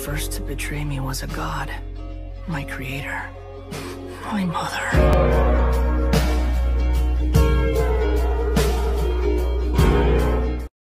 first to betray me was a god. My creator. My mother.